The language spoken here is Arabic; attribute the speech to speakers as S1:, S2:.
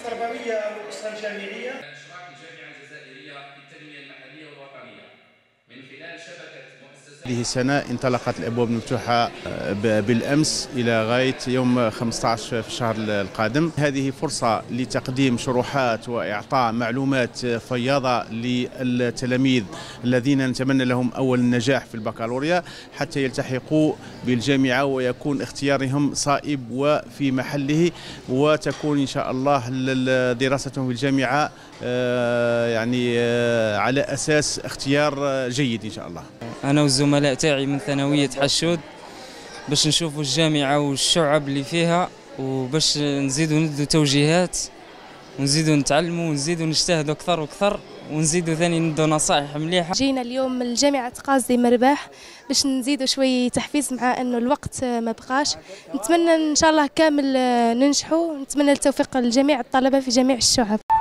S1: التربوية أو الأسرة الجامعية.
S2: إشراك الجامعة الجزائرية في التنمية المحلية والوطنية من خلال شبكة مؤسسات.
S3: هذه السنة انطلقت الأبواب المفتوحة بالأمس إلى غاية يوم 15 في الشهر القادم. هذه فرصة لتقديم شروحات وإعطاء معلومات فياضة للتلاميذ الذين نتمنى لهم أول النجاح في البكالوريا حتى يلتحقوا بالجامعة ويكون اختيارهم صائب وفي محله، وتكون إن شاء الله دراستهم في الجامعة يعني على أساس اختيار جيد إن شاء الله.
S4: أنا والزملاء تاعي من ثانوية حشود باش نشوفوا الجامعة والشعب اللي فيها، وباش نزيدوا ندوا توجيهات ونزيدوا نتعلموا ونزيدوا نجتهدوا أكثر وأكثر، ونزيدوا ثاني ندوا نصائح مليحة.
S5: جينا اليوم الجامعة قاصدي مرباح باش نزيدوا شوي تحفيز مع أنه الوقت ما بقاش. نتمنى إن شاء الله كامل ننجحوا، نتمنى التوفيق لجميع الطلبة في جميع الشعب.